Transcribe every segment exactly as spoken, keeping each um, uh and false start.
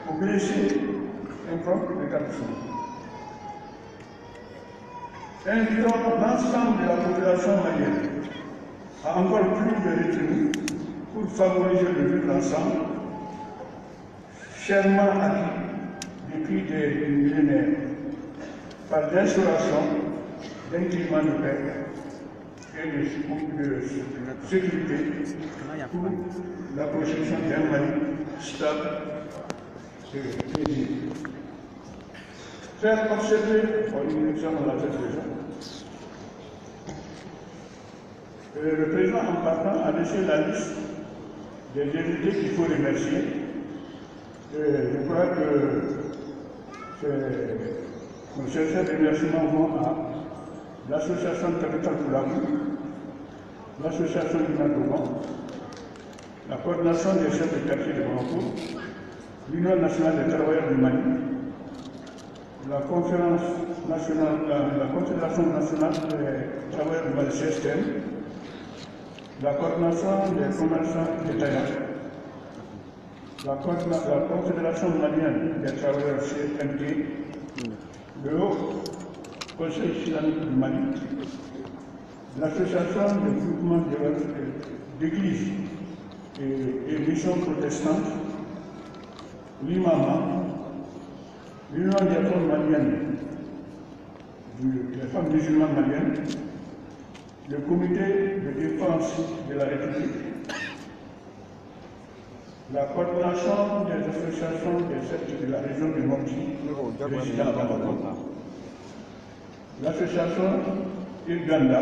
obliger un propre établissement. Invitons l'ensemble de la population malienne à encore plus de retenue pour favoriser le vivre ensemble, chèrement acquis depuis des millénaires, par l'instauration d'un climat de paix et de sécurité pour la construction d'un Mali stable et paisible. Faire observer, une élection dans la tête déjà, le président en partant a laissé la liste des invités qu'il faut remercier. Et je crois que nos sincères remerciements vont à l'association Territoire pour l'amour, l'association du Nord-Ouest, la coordination des chefs de quartier de Banco, l'Union nationale des travailleurs du Mali, la conférence nationale, la, la Confédération nationale des travailleurs du Mali C S T M, la coordination des commerçants détaillants, la, la Confédération malienne des travailleurs C M T, le Haut Conseil islamique du Mali, l'Association des groupements d'églises et, et missions protestantes, l'Imama, l'Union des femmes maliennes, des femmes musulmanes maliennes, le comité de défense de la République, la coordination des associations des sectes de la région du Mopti, résidant à Bamako, l'association Uganda,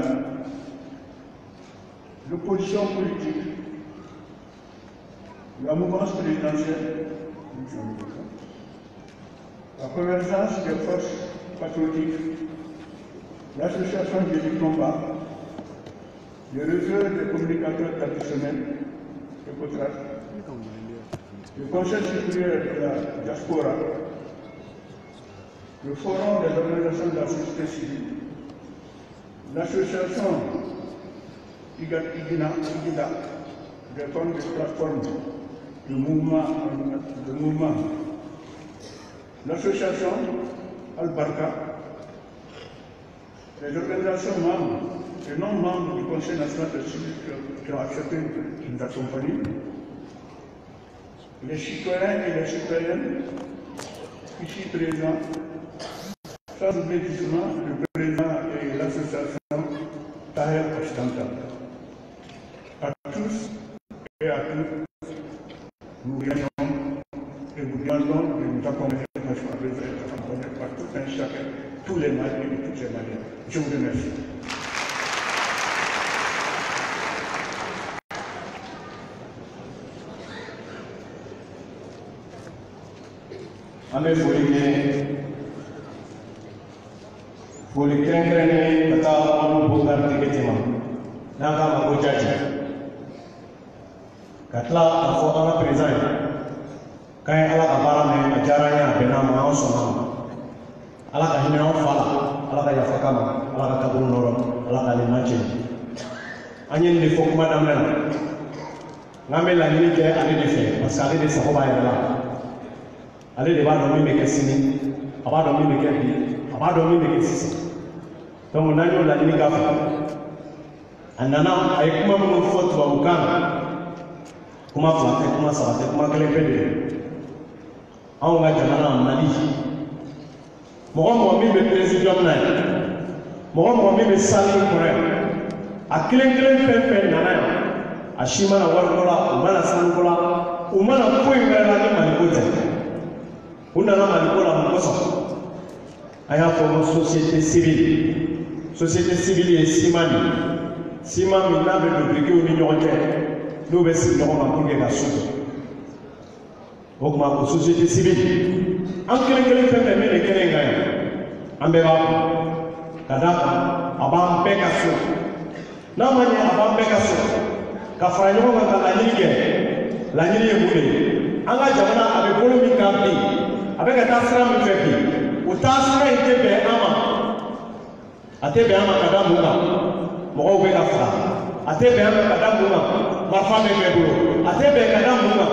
l'opposition politique, la mouvance présidentielle, la convergence des forces patriotiques, l'association du combat, le réseau des communicateurs traditionnels, le COTRAC, le Conseil supérieur de la diaspora, le Forum des organisations de la société civile, l'association IGIDA, des formes de plateforme, le mouvement, le mouvement, l'association Al-Barka, les organisations membres et non membres du Conseil national de civil qui ont accepté de nous accompagner, les citoyens et les citoyennes ici présents, sans oublier justement le président et l'association Taher Occidental. À tous et à toutes, nous gagnons et vous demandons de nous accompagner par tout un chacun, tous les Maliens et toutes les Maliennes. Je vous remercie. An bɛ foli kɛ foli kɛrɛnkɛrɛnnen ka taa an bɔ garijɛgɛ ma n'an k'a ma ko jaji ka tila k'a fɔ an ka perezan ye k'an ye ala ka baara mɛn a diyara an ye a bɛnna ma an sɔnna ma ala ka hinɛ an fa la ala ka yafa k'a ma ala ka kaburu nɔrɔ ala ka lemɛ cɛ an ye nin de fɔ kuma daminɛ na n'an bɛ laɲini kɛ ale de fɛ parce que ale de sago b'a yɛrɛ la. Ale de b'a dɔn min bɛ kɛ sini a b'a dɔn min bɛ kɛ bi a b'a dɔn min bɛ kɛ sisan donc n'an y'o laɲini k'a fɛ a nana a ye kuma minnu fɔ tubabukan na kuma fila tɛ kuma saba tɛ kuma kelen pe de anw ka jamana Mali mɔgɔ mɔgɔ min bɛ président na ye mɔgɔ mɔgɔ min bɛ sali kɔnɔ yan a kelen kelen fɛn fɛn nana yan a si mana wariko la u mana sanuko la u mana foyi wɛrɛ la ni Maliko tɛ. U nana Maliko la mun kosɔn a y'a fɔ ko société civile société civile ye siman de siman min n'a bɛ don birikiw ni ɲɔgɔn cɛ n'u bɛ sigi ɲɔgɔn kan pour que ka so jɔ o tuma ko société civile an kelen kelen fɛn fɛn min bɛ kɛnɛ in kan yan an bɛɛ b'a fɔ ka d'a kan a b'an bɛɛ ka so n'a ma ɲɛ a b'an bɛɛ ka so ka fara ɲɔgɔn kan ka laɲini kɛ laɲini ye mun de ye an ka jamana a bɛ bolo min kan bi a bɛ ka taa sira min fɛ bi o taa sira in tɛ bɛn an ma a tɛ bɛn an ma ka da mun kan mɔgɔw bɛ ka fara a tɛ bɛn an ma ka da mun kan marifa bɛ bɛɛ bolo a tɛ bɛn ka da mun kan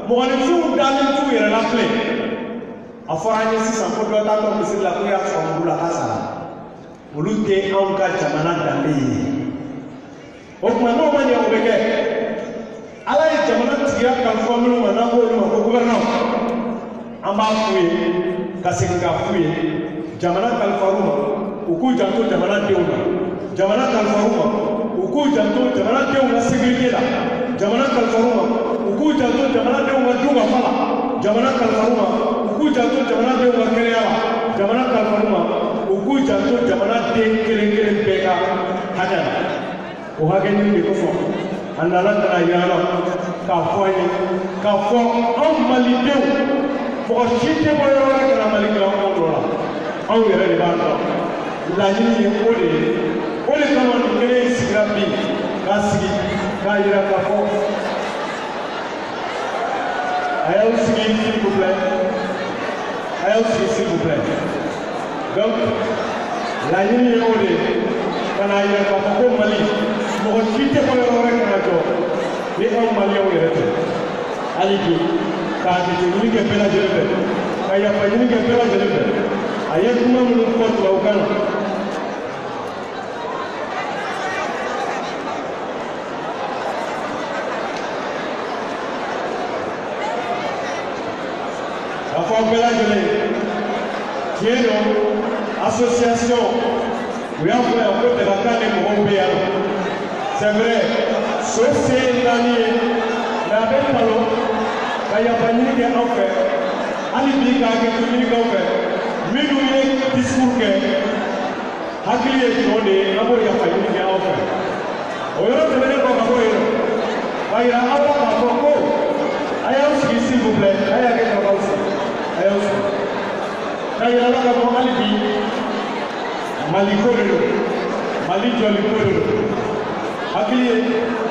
mɔgɔninfinw dalen t'u yɛrɛ la bilen a fɔra an ye sisan ko dɔ t'a dɔn misiri la ko y'a sɔrɔ mugu la k'a sara olu tɛ anw ka jamana danbe ye o tuma n'o ma ɲɛ o bɛ kɛ ala ye jamana tigiya kalifa minnu ma n'an b'olu ma ko gouvernement an b'a f'u ye ka segin k'a f'u ye jamana kalifar'u ma u k'u janto jamanadenw na jamana kalifar'u ma u k'u janto jamanadenw ka sécurité la jamana kalifar'u ma u k'u janto jamanadenw ka dun ka fa la jamana kalifar'u ma u k'u janto jamanadenw ka kɛnɛya la jamana kalifar'u ma u k'u janto jamanaden kelen kelen bɛɛ ka hakɛ la o hakɛ ɲini de kosɔn a nana ka na yira la k'a fɔ an ye k'a fɔ anw malidenw mɔgɔ si tɛ bɔ yɔrɔ wɛrɛ ka na mali kɛ anw dɔ la anw yɛrɛ de b'a dɔn laɲini ye o de ye o de kama nin kelen in sigira bi k'a sigi k'a yira k'a fɔ a y'aw sigi s'il vous plaît a y'aw sigi s'il vous plaît donc laɲini ye o de ye ka n'a yira k'a fɔ ko mali mɔgɔ si tɛ bɔ yɔrɔ wɛrɛ ka na jɔ ni anw maliyɛnw yɛrɛ tɛ hali bi k'a jateminɛ kɛ bɛɛ lajɛlen fɛ ka yafa ɲini kɛ bɛɛ lajɛlen fɛ a ye kuma minnu fɔ tubabukan na k'a fɔ bɛɛ lajɛlen tiɲɛ don association u y'a fɔ yan ko dɛmɛkan ni mɔgɔw bɛ yan c'est vrai so se ye naani ye nka a bɛ malo ka yafa ɲini kɛ aw fɛ hali bi k'a kɛ to ɲini k'aw fɛ minnu ye discours kɛ hakili ye jɔn de ye an b'o yafa ɲini kɛ aw fɛ o yɔrɔ tɛmɛnen kɔ ka bɔ yen nɔ k'a yira aw la k'a fɔ ko a y'aw sigi s'il vous plaît a y'a kɛ k'aw sigi a y'aw sigi k'a yira la k'a fɔ hali bi mali ko de don mali jɔli ko de don hakili ye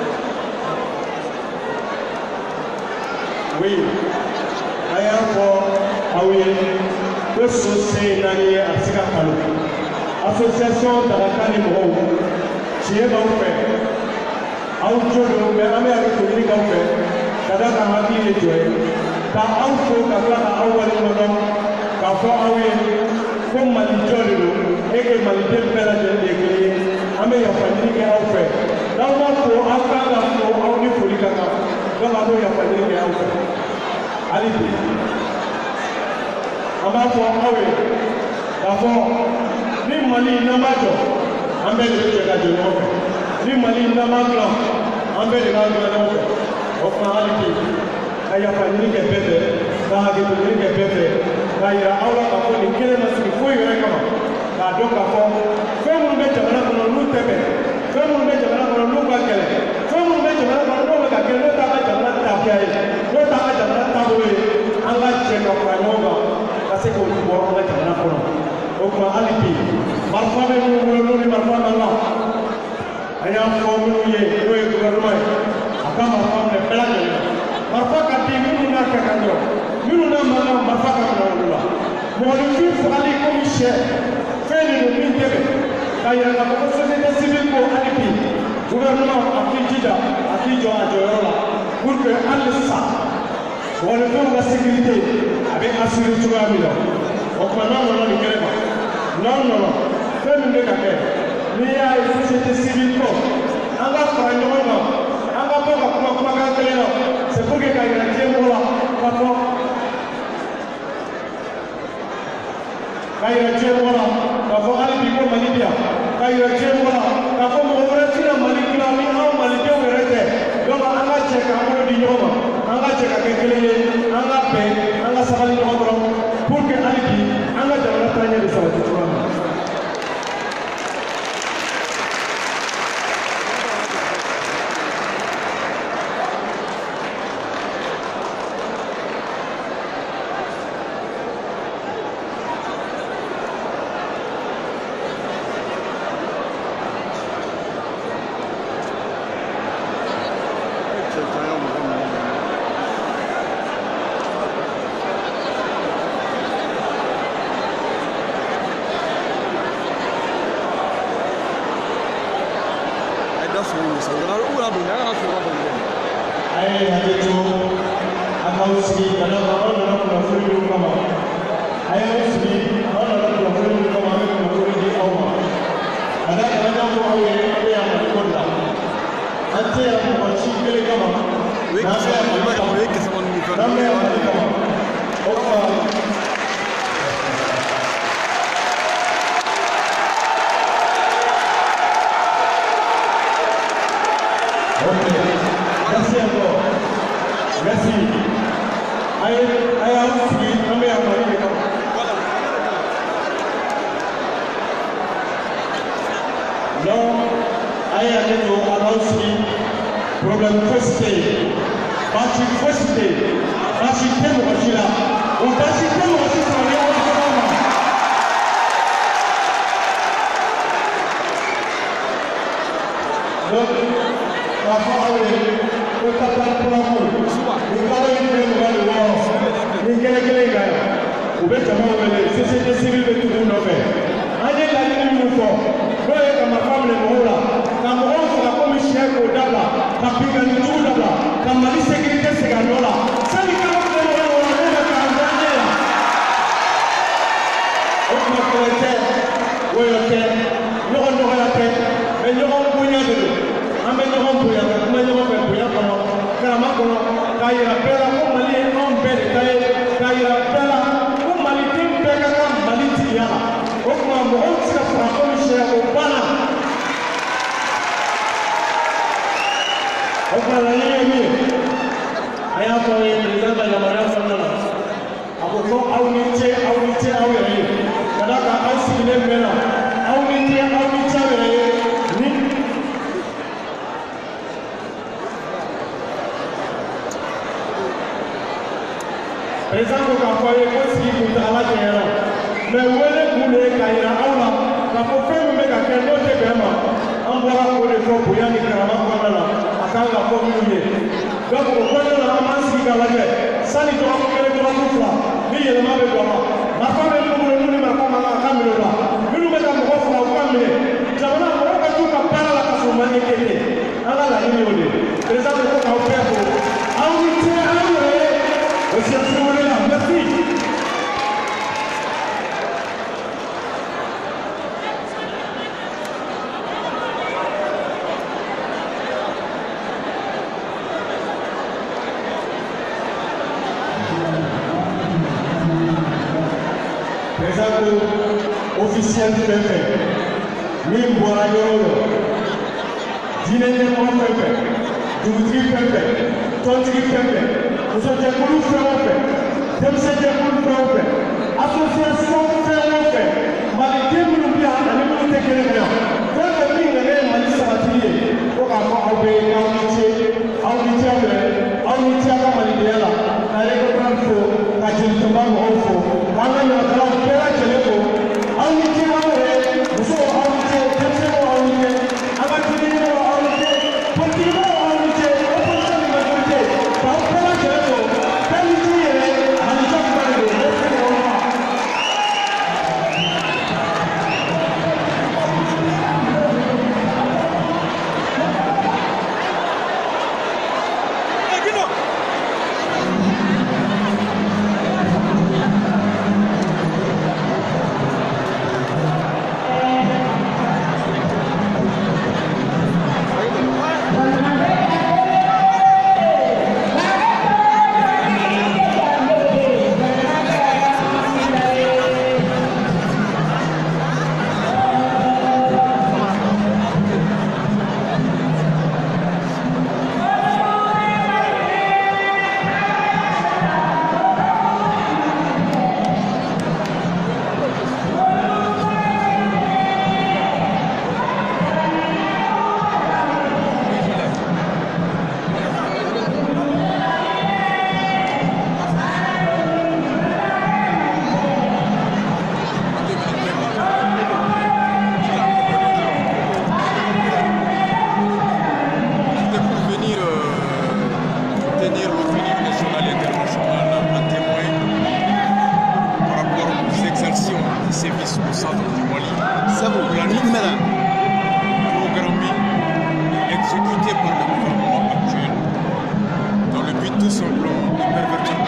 oui a y'a fɔ aw ye ko so se naani ye a bɛ se ka kalo association dagakan ni mɔgɔw tiɲɛ b'aw fɛ aw jo don mɛ an bɛ hakili ɲini k'aw fɛ ka da kan hakili ye jɔ ye ka aw fo ka tila ka aw waleɲumandɔn k'a fɔ aw ye ko mali jɔ de don e ke maliden bɛɛ lajɛlen de ye kelen ye an bɛ yafa ɲini kɛ aw fɛ n'aw ma fo aw kan ka fo aw ni foli ka kan donc an b'o yafa ɲini kɛ aw fɛ hali bi an b'a fɔ aw ye k'a fɔ ni mali n'an b'a jɔ an bɛɛ de bɛ jɛ ka jɔ ɲɔgɔn fɛ ni mali n'an b'a dilan an bɛɛ de b'a dilan ɲɔgɔn fɛ o tuma hali bi ka yafa ɲini kɛ bɛɛ fɛ ka hakili ɲini kɛ bɛɛ fɛ k'a yira aw la k'a fɔ nin kelen ma sigi foyi yɛrɛ kama k'a dɔn k'a fɔ fɛn minnu bɛ jamana kɔnɔ n'u tɛ bɛn fɛn minnu bɛ jamana kɔnɔ n'u ka gɛlɛn fɛn minnu bɛ jamana kɔnɔ n'u bɛ ka kɛ n'o t'a ka jamana tabiya ye n'o t'a ka jamana taabolo ye an ka jɛ ka fara ɲɔgɔn kan ka se k'olu bɔ an ka jamana kɔnɔ o tuma hali bi marifa bɛ minnu bolo n'u ni marifa man kan an y'a fɔ minnu ye n'o ye gouvernement ye a ka marifa minɛ bɛɛ lajɛlen marifa ka di minnu n'a kɛ ka ɲɔ minnu n'a man kan marifa ka minɛ olu la mɔgɔninfin fagali komi sɛ fɛn de don min tɛ bɛn k'a yira k'a fɔ ko société civile ko hali bi gouvernement a k'i jija a k'i jɔ a jɔyɔrɔ la pour que hali sisan mɔgɔninfinw ka sécurité a bɛ assurer cogoya min na o tuma n'an nana nin kɛnɛ kan n'an nana fɛn min bɛ ka kɛ n'i y'a ye société civile ko an ka fara ɲɔgɔn kan an ka bɔ ka kuma kumakan kelen na c'est pour que k'a yira diɲɛ mɔgɔ la k'a fɔ k'a yira diɲɛ mɔgɔ la k'a fɔ hali bi ko mali bɛ yan k'a yira diɲɛ mɔgɔ la k'a fɔ mɔgɔ wɛrɛ tɛna mali dilan ni anw malidenw yɛrɛ tɛ donc an ka jɛ k'an bolo di ɲɔgɔn ma an ka jɛ ka kɛ kelen ye an ka bɛn an ka sabali ɲɔgɔn kɔrɔ pour que hali bi an ka jamana taɲɛ bɛ sabati cogoya min na. k'aw sigi ka da kan aw nana kunnafoni minnu kama a y'aw sigi aw nana kunnafoni minnu kama an bɛ kunnafoni di aw ma a da kan an y'a fɔ aw ye an bɛ yan Mali ko de la an tɛ yan mɔgɔ si kelen kama n'an bɛ yan Mali kama n'an bɛ yan Mali kama o tuma. Merci encore. Merci. Aïe, aïe, aussi, on met à Paris. Non, aïe, aïe, on a aussi problème faussité. Parti faussité. Parti thème, on est là. On t'a cité, on est sur les autres. Donc, la parole est au papa pour l'amour. Nous parlons de l'environnement. Nous sommes les gars. Vous êtes la société civile de tout le monde. Allez la ligne nous faut. Nous sommes ma femme les mots. Quand on fait la commission au Daba, quand on fait tout Daba, quand on fait sécurité c'est là. Ça nous fait le mots on a le calendrier là. On va faire le thème. Oui ok. Nous on aura la tête. Mais nous on bouillon de nous. An bɛ ɲɔgɔn bonya ka kuma ɲɔgɔn fɛ bonya kɔnɔ karama kɔnɔ k'a yira bɛɛ la ko Mali ye anw bɛɛ de ta ye k'a yira bɛɛ la ko Maliden bɛɛ ka kan Mali tigiya la o tuma mɔgɔw tɛ se ka fara komi sariya o banna o tuma laɲini ye min ye a y'a fɔ aw ye président ka yamaruya kɔnɔna na a ko ko aw ni ce aw ni ce aw yɛrɛ ye ka d'a kan aw sigilen mɛnna aw ni ce aw ni ce aw yɛrɛ ye ni. Président ko k'a fɔ a ye ko sigi kuntagala jɛnyɛra mais wele kun de ye k'a yira aw la k'a fɔ fɛn min bɛ ka kɛ n'o tɛ bɛn ma an bɔra k'o de fɔ bonya ni karama kɔnɔna na a kan ka fɔ minnu ye donc o kɔnɔna na an b'an sigi k'a lajɛ sanni dɔgɔkun kelen dɔgɔkun fila ni yɛlɛma bɛ don a la marifa bɛ minnu bolo n'u ni marifa man kan a ka minɛ o la minnu bɛ ka mɔgɔ faga u ka minɛ jamana mɔgɔw ka t'u ka baara la ka sɔrɔ man ɲɛ kelen an ka laɲini y'o de ye président ko k'aw bɛɛ fo aw ni ce aw yɛrɛ ye o siyasi wɛrɛ la merci. Président officiel fɛn fɛn min bɔra yɔrɔ o yɔrɔ diinɛ ɲɛmɔgɔ fɛn fɛn dugutigi fɛn fɛn tɔntigi fɛn fɛn musojɛkulu fɛn o fɛn denmisɛnjɛkulu fɛn o fɛn association fɛn o fɛn maliden minnu bɛ yan ani minnu tɛ kelen kan yan fɛn fɛn min nana ye Mali sabatili ye ko k'a fɔ aw bɛ aw ni ce aw ni ce aw yɛrɛ aw ni ce aw ka malidenya la ka récompense fo ka jelitɔnba mɔgɔw fo k'an ka ɲamakalaw bɛɛ lajɛlen fo aw ni ce aw yɛrɛ musow aw ni ce denmisɛnninw aw ni ce an ka diinɛɲɛmɔgɔw aw ni ce politigimɔgɔw aw ni ce opposition ni majorité k'aw bɛɛ lajɛlen fo bɛɛ ni ce yɛrɛ Malijan kuma de don ne tɛ ɲɔgɔn ma. exécuté par le gouvernement actuel dans le but tout simplement de pervertir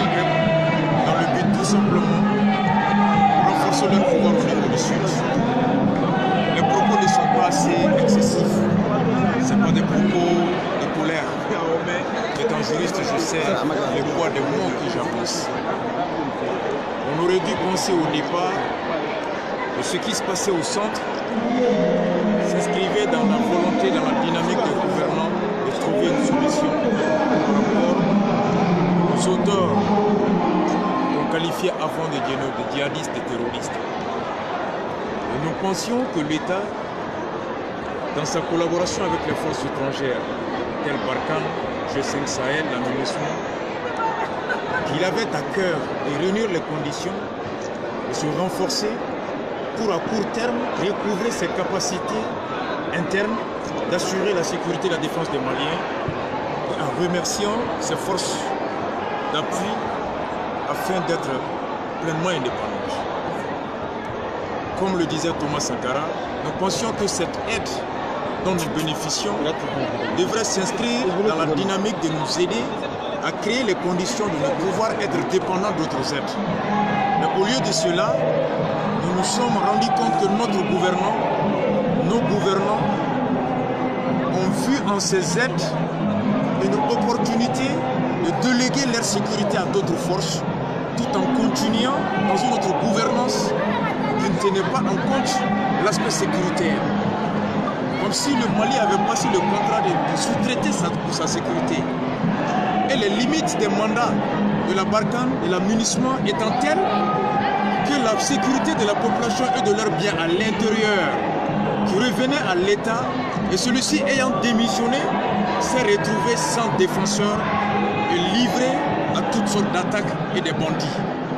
étant juriste, je sais le poids des mots que j'avance. On aurait dû penser au départ que ce qui se passait au centre s'inscrivait dans la volonté, dans la dynamique des gouvernants de trouver une solution par rapport aux auteurs qu'on qualifiait avant de djihadistes et terroristes. Et nous pensions que l'État, dans sa collaboration avec les forces étrangères, telles Barkhane, G cinq Sahel, la MINUSMA, qu'il avait à cœur de réunir les conditions, de se renforcer pour à court terme recouvrer ses capacités internes, d'assurer la sécurité et la défense des Maliens, et en remerciant ses forces d'appui afin d'être pleinement indépendantes. Comme le disait Thomas Sankara, nous pensions que cette aide dont nous bénéficions devrait s'inscrire dans la dynamique de nous aider à créer les conditions de nous pouvoir être dépendants d'autres aides. Mais au lieu de cela, nous nous sommes rendus compte que notre gouvernement, nos gouvernants, ont vu en ces aides une opportunité de déléguer leur sécurité à d'autres forces, tout en continuant dans une autre gouvernance qui ne tenait pas en compte l'aspect sécuritaire. Comme si le Mali avait passé le contrat de, de sous-traiter pour sa sécurité. Et les limites des mandats de la Barkhane et la MINUSMA étant telles que la sécurité de la population et de leurs biens à l'intérieur qui revenait à l'État, et celui-ci ayant démissionné s'est retrouvé sans défenseur et livré à toutes sortes d'attaques et des bandits.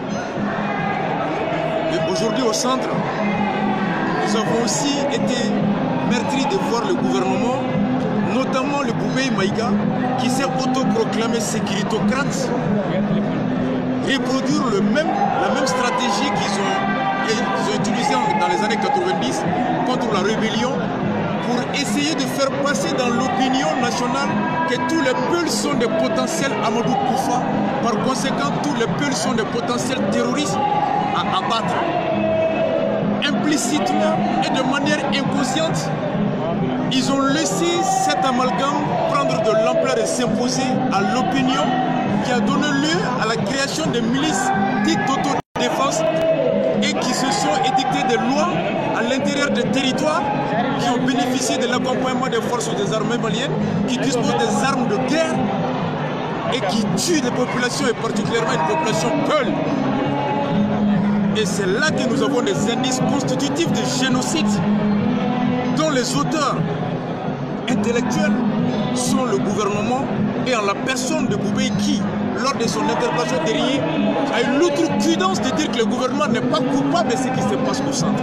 Mais aujourd'hui au centre, nous avons aussi été meurtris de voir le gouvernement, notamment le Boubaye Maïga, qui s'est autoproclamé sécuritocrate, reproduire le même, la même stratégie qu'ils ont, qu'ils ont utilisée dans les années quatre-vingt-dix contre la rébellion, pour essayer de faire passer dans l'opinion nationale que tous les Peuls sont des potentiels Amadou Koufa, par conséquent tous les Peuls sont des potentiels terroristes à abattre. Implicitement et de manière inconsciente, ils ont laissé cet amalgame prendre de l'ampleur et s'imposer à l'opinion, qui a donné lieu à la création de milices dites d'autodéfense et qui se sont édictées des lois à l'intérieur des territoires qui ont bénéficié de l'accompagnement des forces des armées maliennes, qui disposent des armes de guerre et qui tuent des populations, et particulièrement une population peule. Et c'est là que nous avons des indices constitutifs de génocide dont les auteurs intellectuels sont le gouvernement et en la personne de Boubaye qui, lors de son interpellation derrière, a eu l'outrecuidance de dire que le gouvernement n'est pas coupable de ce qui se passe au centre.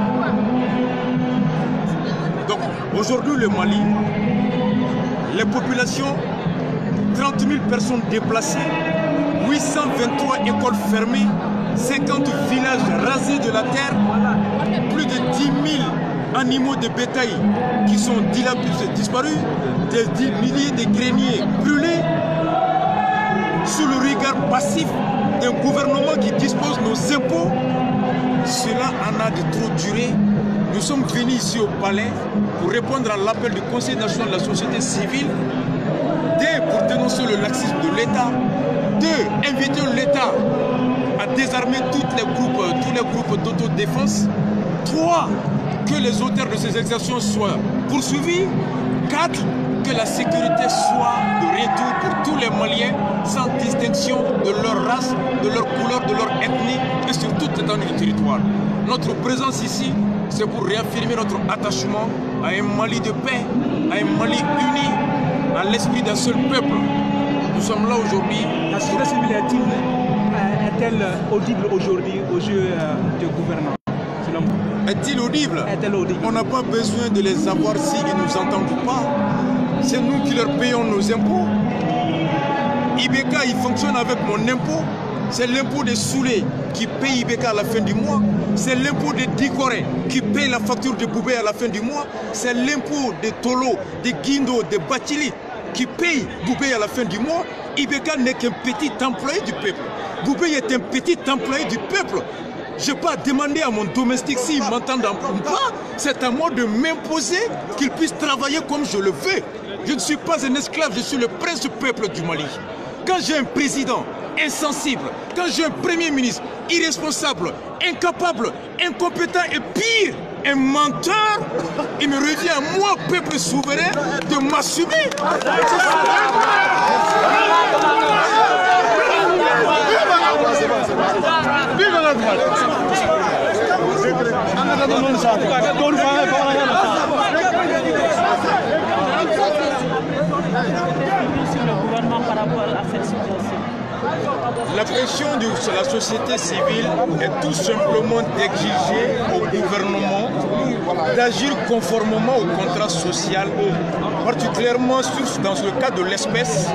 Donc aujourd'hui le Mali, les populations, trente mille personnes déplacées, huit cent vingt-trois écoles fermées, cinquante villages rasés de la terre, plus de dix mille animaux de bétail qui sont disparus, des milliers de greniers brûlés, sous le regard passif d'un gouvernement qui dispose de nos impôts. Cela en a de trop duré. Nous sommes venus ici au palais pour répondre à l'appel du Conseil national de la société civile, d'un, pour dénoncer le laxisme de l'État, deux, inviter l'État à désarmer toutes les groupes, tous les groupes d'autodéfense, trois, que les auteurs de ces exactions soient poursuivis, quatre, que la sécurité soit de retour pour tous les Maliens sans distinction de leur race, de leur couleur, de leur ethnie et sur toute l'étendue du territoire. Notre présence ici, c'est pour réaffirmer notre attachement à un Mali de paix, à un Mali uni, à l'esprit d'un seul peuple. Nous sommes là aujourd'hui. La société civile est-elle audible aujourd'hui aux yeux des gouvernants? Est-il audible? Est-elle audible? On n'a pas besoin de les avoir s'ils ne nous entendent pas. C'est nous qui leur payons nos impôts. I B K, il fonctionne avec mon impôt. C'est l'impôt des Soulé qui paye I B K à la fin du mois. C'est l'impôt de Dikoré qui paye la facture de Boubaye à la fin du mois. C'est l'impôt de Tolo, de Guindo, de Batili qui paye Boubaye à la fin du mois. I B K n'est qu'un petit employé du peuple. Boubaye est un petit employé du peuple. Je n'ai pas demandé à mon domestique s'il m'entend ou pas. C'est à moi de m'imposer qu'il puisse travailler comme je le veux. Je ne suis pas un esclave, je suis le prince du peuple du Mali. Quand j'ai un président insensible, quand j'ai un premier ministre irresponsable, incapable, incompétent et pire, un menteur, il me revient à moi, peuple souverain, de m'assumer. La pression de la société civile est tout simplement d'exiger au gouvernement d'agir conformément au contrat social, particulièrement dans le cas de l'espèce,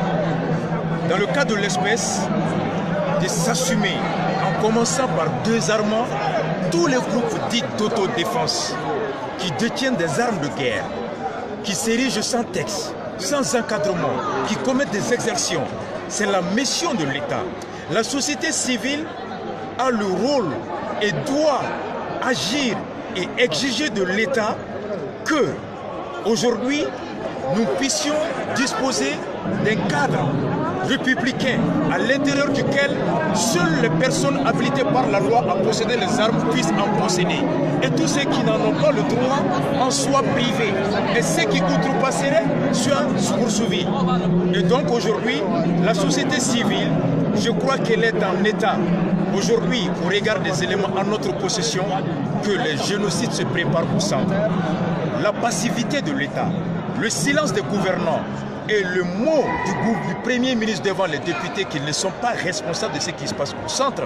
dans le cas de l'espèce, de s'assumer, en commençant par deux armements, tous les groupes dits d'autodéfense qui détiennent des armes de guerre, qui s'érigent sans texte, sans encadrement, qui commettent des exactions. C'est la mission de l'État. La société civile a le rôle et doit agir et exiger de l'État que, aujourd'hui, nous puissions disposer d'un cadre républicain à l'intérieur duquel seules les personnes habilitées par la loi à posséder les armes puissent en posséder. Et tous ceux qui n'en ont pas le droit en soient privés. Et ceux qui outrepasseraient soient poursuivis. Et donc aujourd'hui, la société civile, je crois qu'elle est en état, aujourd'hui, au regard des éléments en notre possession, que les génocides se préparent au centre. La passivité de l'État, le silence des gouvernants, et le mot du, groupe, du Premier ministre devant les députés qu'ils ne sont pas responsables de ce qui se passe au centre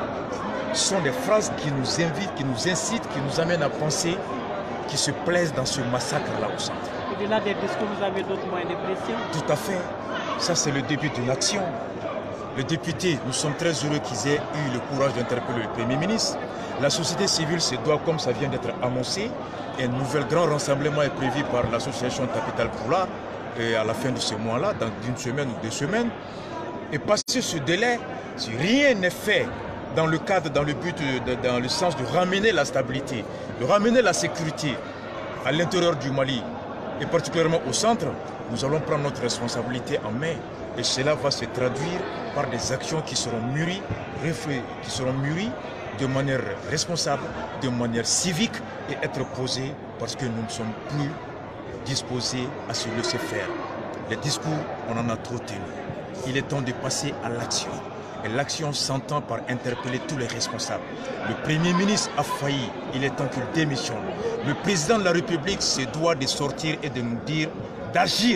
sont des phrases qui nous invitent, qui nous incitent, qui nous amènent à penser qu'ils se plaisent dans ce massacre-là au centre. Au-delà des discours, vous avez d'autres moyens de pression? Tout à fait. Ça, c'est le début d'une action. Les députés, nous sommes très heureux qu'ils aient eu le courage d'interpeller le Premier ministre. La société civile se doit, comme ça vient d'être annoncé, un nouvel grand rassemblement est prévu par l'association Capital Poula, et à la fin de ce mois-là, dans une semaine ou deux semaines, et passer ce délai, si rien n'est fait dans le cadre, dans le but, de, dans le sens de ramener la stabilité, de ramener la sécurité à l'intérieur du Mali, et particulièrement au centre, nous allons prendre notre responsabilité en main, et cela va se traduire par des actions qui seront mûries, qui seront mûries de manière responsable, de manière civique, et être posées parce que nous ne sommes plus disposés à se laisser faire. Les discours, on en a trop tenu. Il est temps de passer à l'action. Et l'action s'entend par interpeller tous les responsables. Le Premier ministre a failli, il est temps qu'il démissionne. Le président de la République se doit de sortir et de nous dire d'agir.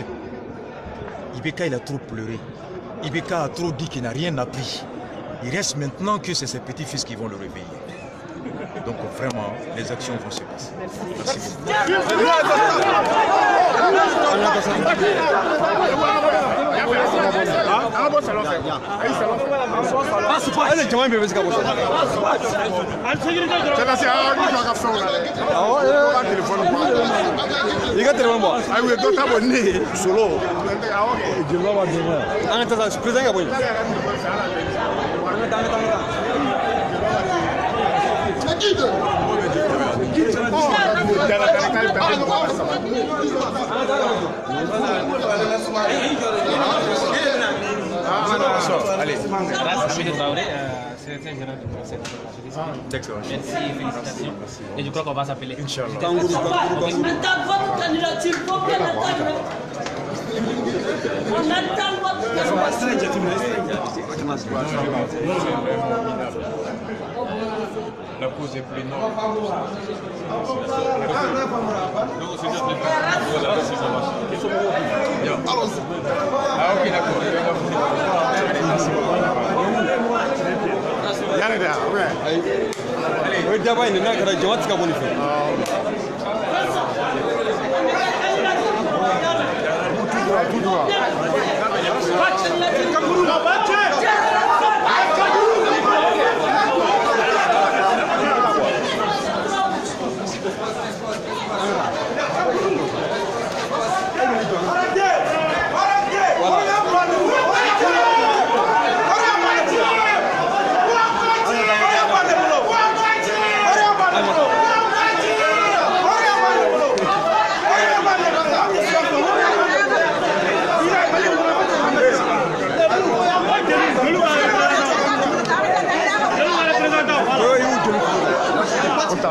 Ibeka, il a trop pleuré. Ibeka a trop dit qu'il n'a rien appris. Il reste maintenant que c'est ses petits-fils qui vont le réveiller. Donc vraiment, les actions vont se passer. Merci beaucoup. Allez. D'accord. Merci, félicitations. Et je crois qu'on va s'appeler. Inch'Allah. Votre candidature, faut bien attendre. On attend votre La cause est plus noble. Ah ok, d'accord. Tout droit.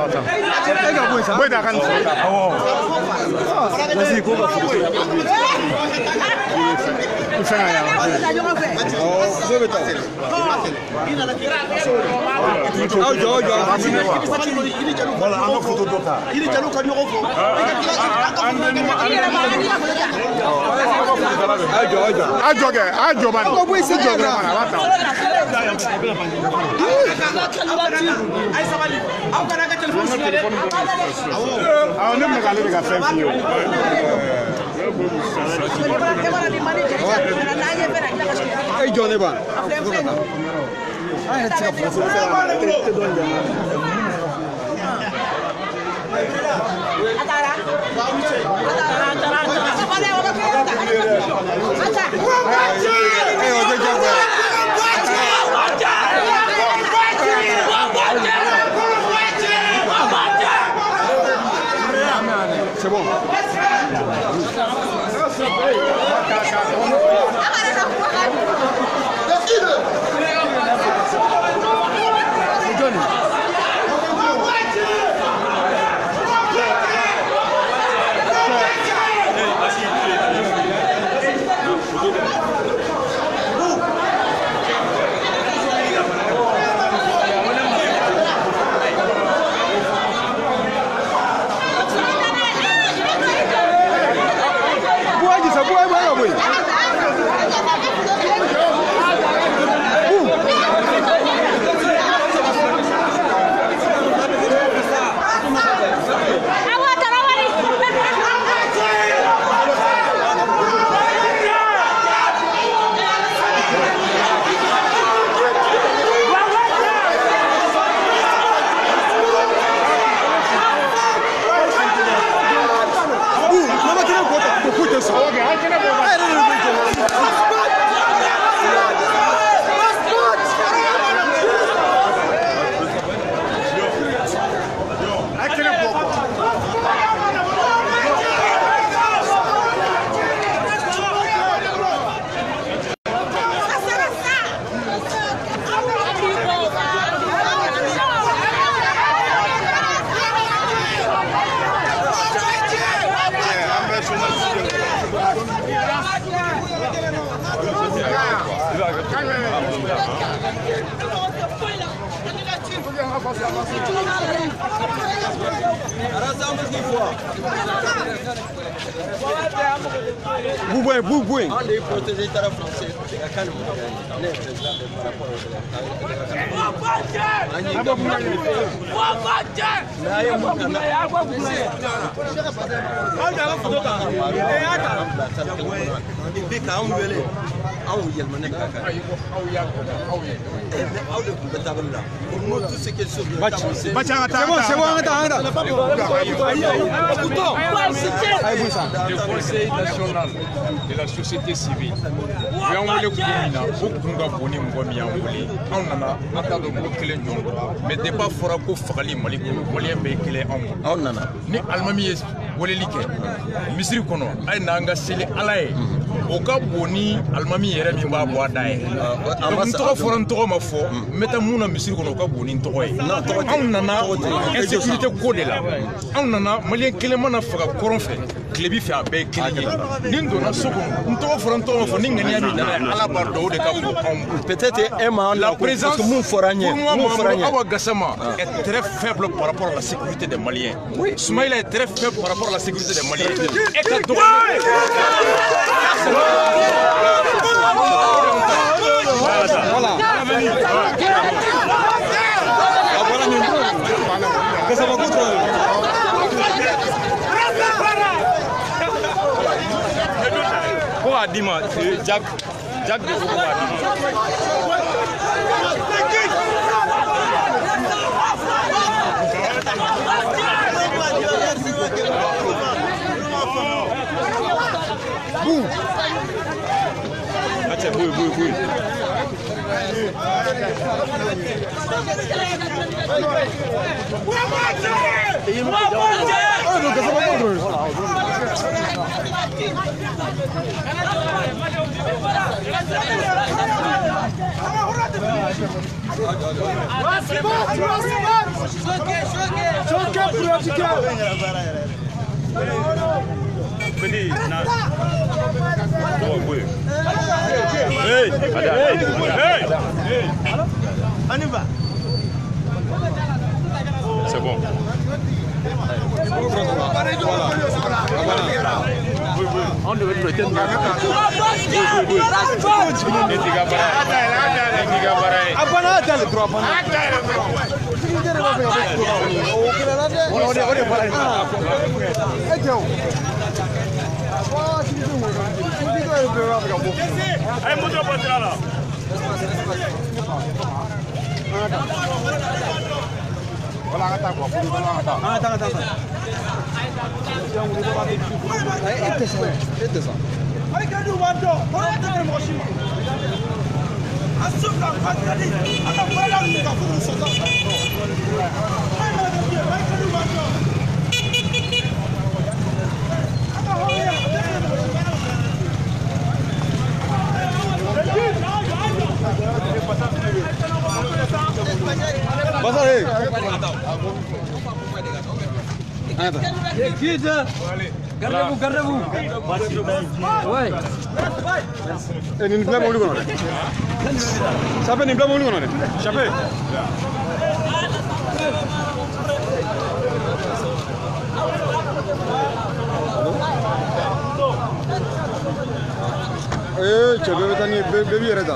C'est bon. Boubouin, boubouin. On est protégé par la français. Le Conseil national de la société civile. Mais débat fora ko fagali mali ko malien be kele on nana ni almami yes woleli ke misri kono ay nanga seli alaye o ka boni almami yere mi ba bo adaye am to foran to ma fo meta muna misri kono ka boni to koy on nana insécurité ko de la on nana malien kele mana faga koron fe klebi fi abe kele ni ndona soko nto foran to ma fo ni ngani ami dana ala bardo de ka bo peut-être Emma la présence mon foragné mon foragné Gassama est très faible par rapport à la sécurité des Maliens. Oui. Soumaïla est très faible par rapport à la sécurité des Maliens. Et que donc... Voilà. Quoi a dit moi Jack Jack de Foucault a dit. Boum. Attends, boum, boum, boum. C'est bon, c'est bon, c'est bon. Choqué, choqué. Choqué pour l'Afrique. Hey, on y va. C'est bon. On devait le tenir. Voilà, attends quoi. Attends, attends, attends. Gardez-vous, gardez-vous. Ouais. Et une blague, on lui connaît. Ça fait une blague, on lui connaît. Chapé. Eh, tu veux venir, baby, arrête.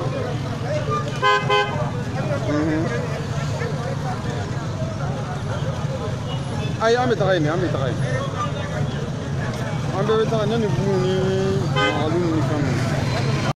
Aïe, on met ta reine, on met ta reine. On peut mettre un an de boue, on a l'une de